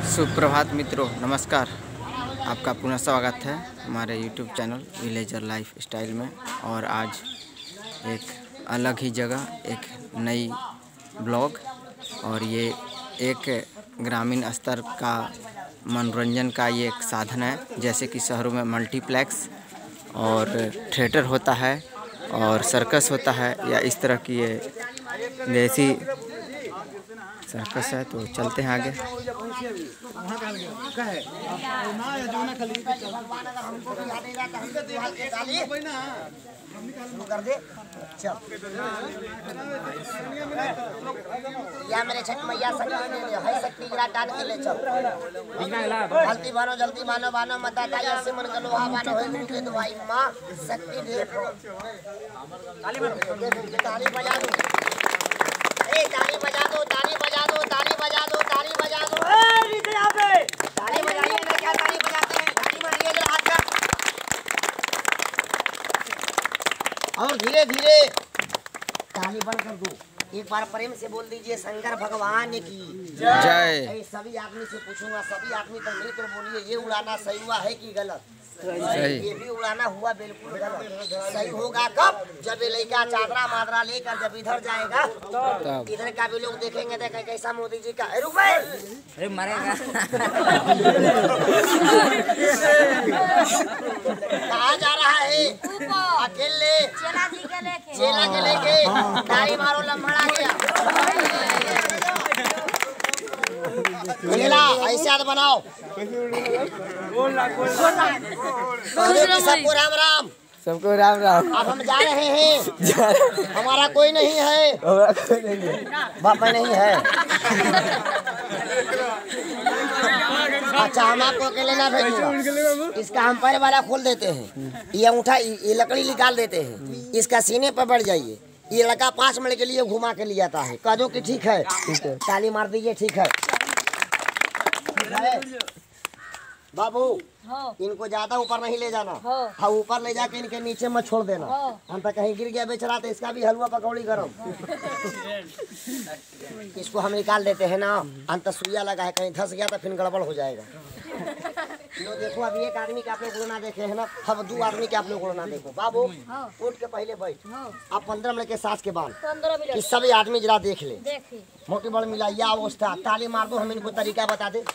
सुप्रभात मित्रों, नमस्कार। आपका पुनः स्वागत है हमारे YouTube channel villager life style में। और आज एक अलग ही जगह, एक नई ब्लॉग, और ये एक ग्रामीण स्तर का मनोरंजन का ये एक साधन है। जैसे कि शहरों में मल्टीप्लेक्स और थिएटर होता है और सर्कस होता है, या इस तरह की ये देसी सर्कस है। तो चलते हैं आगे। या मेरे छठ मैया शक्ति डाल के ले चल। जल्दी मानो, जल्दी मानो, मानो मता ताया से मन का लोहा मानो है के तो भाई मां शक्ति दे। ताली बजा दो, ए ताली बजा दो, ताली बजा दो, ताली बजा दो, ताली बजा दो। ए नीचे यहां पे ताली बजाइए ना, क्या ताली बजाते हैं? ताली मारिए जरा हाथ का, और धीरे धीरे ताली बंद कर दो। एक बार प्रेम से बोल दीजिए शंकर भगवान की जय। सभी आदमी से पूछूंगा, सभी आदमी तक मिलकर बोलिए, ये उड़ाना सही हुआ है कि गलत? सही। ये भी उड़ाना हुआ बिल्कुल गलत। सही होगा कब? जब ये लड़का चादरा मादरा लेकर जब इधर जाएगा तो इधर का भी लोग देखेंगे, देखें कैसा मोदी जी का। रुक भाई, अरे मरेगा। कहाँ जा रहा है? अकेले चेला के लेके ताली मारो, लम्बड़ा गया। ऐसे हाथ बनाओ। सबको राम राम, सबको राम राम। अब हम जा रहे हैं। हमारा कोई नहीं है, बाप नहीं है। अच्छा, हम आपको अकेले ना भेजूंगा। इसका हम पैर वाला खोल देते हैं, ये अंगूठा, ये लकड़ी निकाल देते हैं, इसका सीने पर बढ़ जाइए। ये लड़का 5 मिनट के लिए घुमा के ले आता है। कह दो कि ठीक है, ताली मार दीजिए, ठीक है। बाबू, इनको ज्यादा ऊपर नहीं ले जाना। हाँ, ऊपर ले जाके इनके नीचे मत छोड़ देना। हम तो कहीं गिर गया बेचारा, तो इसका भी हलवा पकौड़ी गरम। इसको हम निकाल देते हैं ना। अंत सुइया लगा है, कहीं धस गया तो फिर गड़बड़ हो जाएगा। लो देखो, अभी एक आदमी के आप लोग उड़ना देखे है ना, अब 2 आदमी के आप लोग उड़ना देखो। बाबू, उठ के पहले बैठ। आप 15 मिनट के सांस के बाद कि सभी आदमी जरा देख ले। मोटी बड़ मिला या अवस्था, ताली मार दो। हम इनको तरीका बता दे।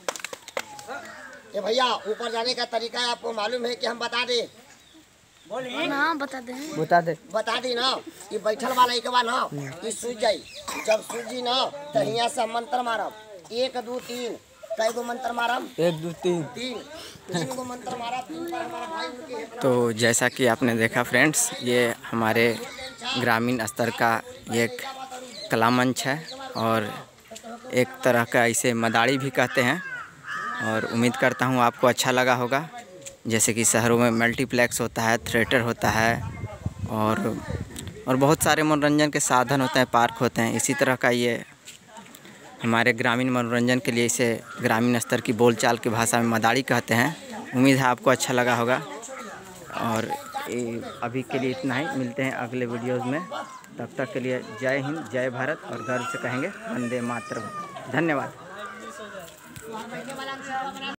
ये भैया, ऊपर जाने का तरीका आपको मालूम है कि हम बता दे? बोलिए ना, बता दे। बता दी ना। ये बैठल वाला एक बार ना, ये सूझ जाई। जब सूझी ना तो यहाँ से मंत्र मारब, 1 2 3। कई गो मंत्र मारब? 1 2 3 3 गो मंत्र मारब। हमारा भाई। तो जैसा कि आपने देखा फ्रेंड्स, ये हमारे ग्रामीण स्तर का एक कला मंच है, और एक तरह का इसे मदारी भी कहते हैं। और उम्मीद करता हूँ आपको अच्छा लगा होगा। जैसे कि शहरों में मल्टीप्लेक्स होता है, थिएटर होता है, और बहुत सारे मनोरंजन के साधन होते हैं, पार्क होते हैं। इसी तरह का ये हमारे ग्रामीण मनोरंजन के लिए इसे ग्रामीण स्तर की बोलचाल की भाषा में मदारी कहते हैं। उम्मीद है आपको अच्छा लगा होगा। और अभी के लिए इतना ही, मिलते हैं अगले वीडियोज़ में। तब तक के लिए जय हिंद, जय भारत, और गर्व से कहेंगे वंदे मातरम। धन्यवाद।